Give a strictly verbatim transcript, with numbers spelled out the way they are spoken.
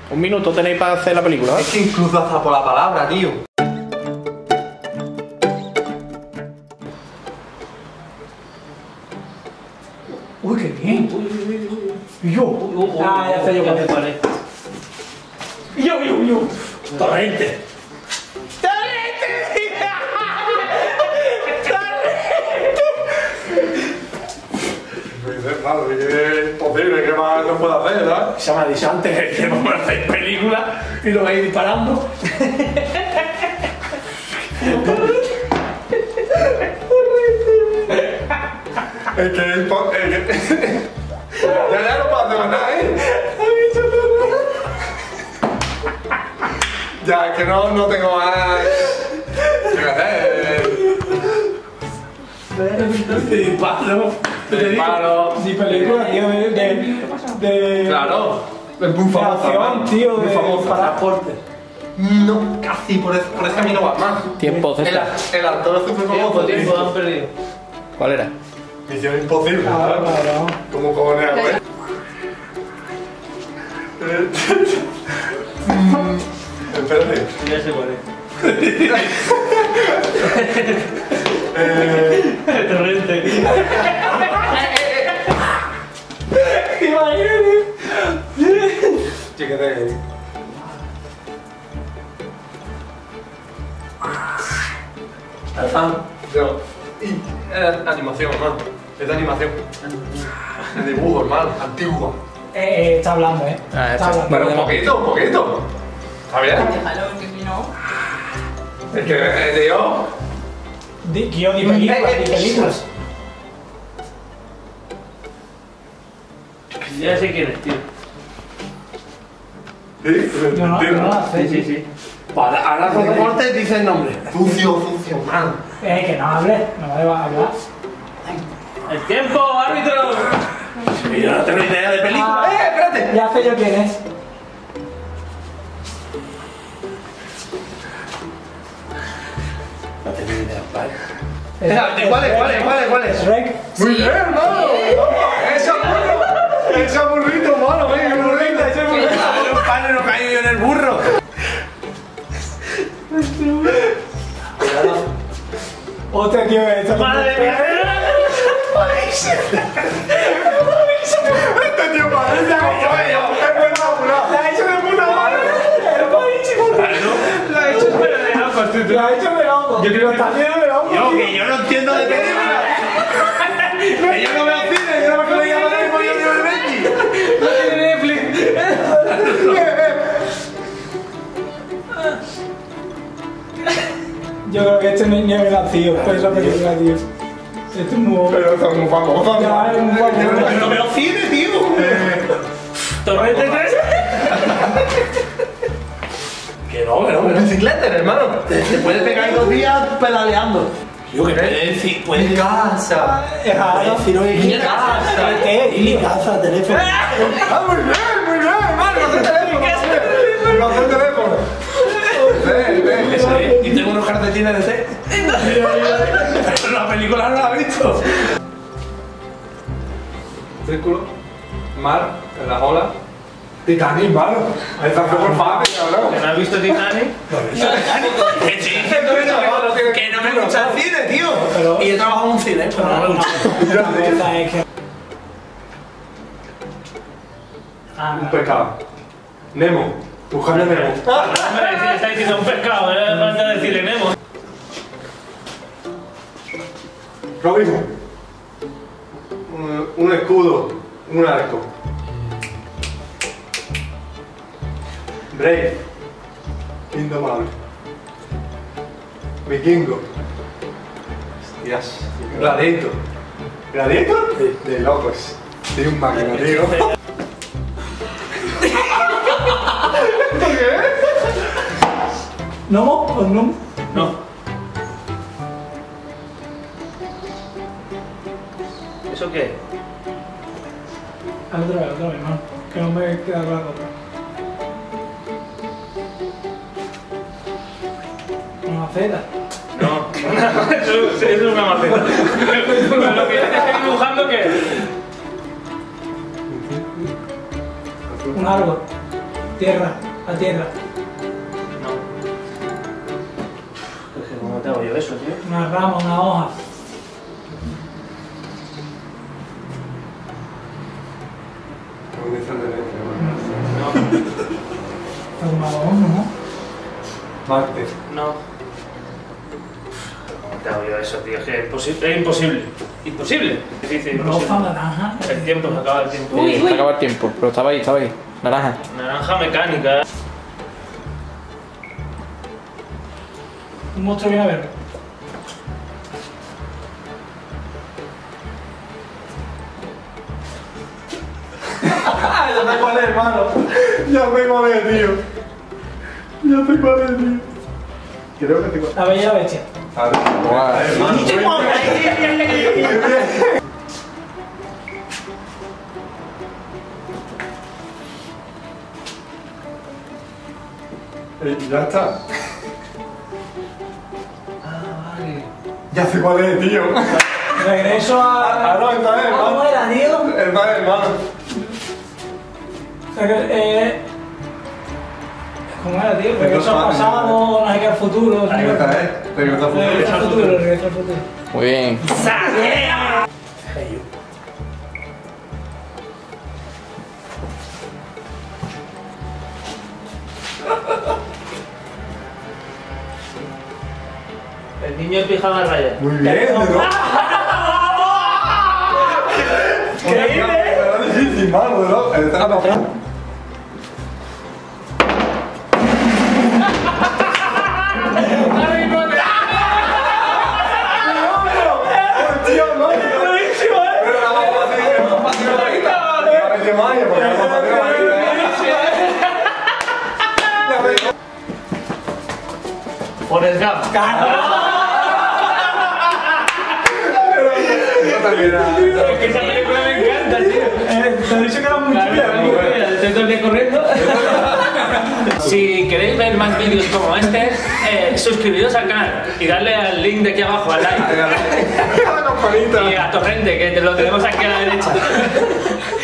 Un minuto tenéis para hacer la película, ¿eh? Es que incluso hasta por la palabra, tío. Uy, qué bien. Uy, uy, uy, uy. Y yo. Uy, uy, uy, Ah, ya sé yo ya cuál sé es. cuál es. Y yo, y yo, y yo. Torrente. Claro, es imposible, ¿qué más no puedo hacer, ¿sabes? Se me ha dicho antes que vamos a hacer películas y lo vais disparando. Es que es impo- es que... Ya, ya no puedo hacer más nada, ¿eh? Ya, es que no, no tengo más... ¿Qué hacer? Te disparo. Te disparo. Ni película, tío, de. de. de. Claro, es muy de famoso. acción, tío, muy de. famoso. Transporte. No, casi, por ese, por ese camino va más. Tiempo, El, César. el actor es súper Tiempo, famoso, tiempo, tío. han perdido. ¿Cuál era? Misión imposible, Claro, ¿sabes? claro. ¿Cómo cojones, güey? Espérate. Ya sé cuál es. Eh, Torrente. Chiquete. Tarzán. Yo. Y es animación, hermano. Es de animación. De dibujo, hermano. Antiguo. Eh, eh, está hablando, eh. Ah, está eso. hablando. Pero un poquito, un poquito. ¿Está bien? Déjalo, que si no. Es que, eh, tío. Di- Guión y películas, Eh, y eh, películas. Ya sé quién es, tío. ¿Sí? Yo no, yo no la Sí, sé. sí, sí. Para ahora con deporte dice el nombre. Sucio, sucio, man. Eh, que no hable, no me va a hablar. ¡El tiempo, árbitro! Y yo no tengo idea de película. Ah, ¡Eh, espérate! Ya sé yo quién es. No tengo idea, vale. Es- Espérate, ¿cuál es, cuál es, cuál es, cuál es? Shrek. Muy bien, hermano. Ese burro. Ese burrito, mano. Ese burrito, ese burrito. Los padres no caigo yo en el burro. Hostia, tío, esto no ¡Madre puede- mía! Este tío parece espectacular. La ha hecho de puta madre. Es buenísimo. Lo ha hecho pero de locos, tú, tú. La ha hecho de loco. Yo creo Lo está haciendo de loco. Yo, tío. que yo no entiendo de película. Que yo no veo cine, yo no me podía llamar el pollo de Benji. No tiene Netflix. Yo creo que este no es ni el vacío por esa película, tío. Esto es muy bueno. Pero son muy famosos. Ya, es muy Yo bueno. no veo cine, tío. Torrente tres. Que no, que no, que no. Bicicleta, hermano. Te, te puedes pegar ahí dos días pedaleando. Yo que puedes decir, puedes Mi casa. Claro. decir, oye, Mi ¿qué casa, ¿qué? tío. Mi casa, teléfono. Ah, muy bien, muy bien, hermano. No hace teléfono. No hace teléfono. Ven, ven. Eso es. Y tengo unos calcetines de té. Pero la película no la he visto. Círculo. Mar. En las olas. Titanic, mano. Ahí está súper fácil, cabrón. ¿No has visto Titanic? Que estoy diciendo que no, que no me gusta el cine, tío. Pero- Y he trabajado en un cine, pero no me gusta. Esa es que- Ah, Un pescado. Nemo. Buscando Nemo. Hombre, si le está diciendo un pescado, ¿eh? Falta decirle Nemo. Robin. Un, un escudo. Un arco. Brave. Indomable. Vikingo. Hostias. Gladiator. ¿Gladiator? De, de locos. Soy un máquina, tío. ¿Qué? ¿No? ¿Pues no? No. ¿Eso qué? Otra vez, otra vez, no. Que no me queda claro otra. Una maceta. No. Eso, eso es una maceta. Pero lo que yo te estoy dibujando, ¿qué es? Un árbol. Tierra, a tierra. No. Es que ¿cómo te hago yo eso, tío? Una rama, una hoja. ¿Dónde está el derecho? No. Una hoja, ¿no? Marte. No. ¿Cómo te hago yo eso, tío? Es que es, imposi- es imposible. Imposible. Difícil, Roja, imposible. naranja. El tiempo, se acaba el tiempo. Sí, se acaba el tiempo, pero estaba ahí, estaba ahí. Naranja. Naranja mecánica. Un monstruo viene a verlo. Ya sé cuál es, hermano. Ya sé cuál es, tío. Ya sé cuál es, tío. Creo que te cuál. La bella bestia. A ver, Guau. hermano. Eh, ya está. Ya sé cuál es, tío. Regreso a. Ah, no, esta vez, ¿Cómo hermano. era, tío? Esta vez, hermano. Regre- eh, ¿Cómo era, tío? Regreso Entonces, al vale, pasado, no sé qué al futuro. Ahí tío. está, eh. Regreso al futuro. Regreso al futuro, regreso al futuro. Muy bien. El niño en pijama raya. Muy bien, ¿no? ¿Qué Era difícil, mano, ¿no? Está la tío, no. Buenísimo, ¿eh? Pero la más fácil, la más fácil era esta. Parece Maya, porque la más fácil era Maya. Forrest Gump. Esta también era- Es que esa película me encanta, tío. Eh, te he dicho que era muy Claro, chula, muy ¿eh? buena, estoy todo el día corriendo. Si queréis ver más vídeos como este, eh, suscribiros al canal y darle al link de aquí abajo, al like. La campanita. Y a Torrente, que te lo tenemos aquí a la derecha.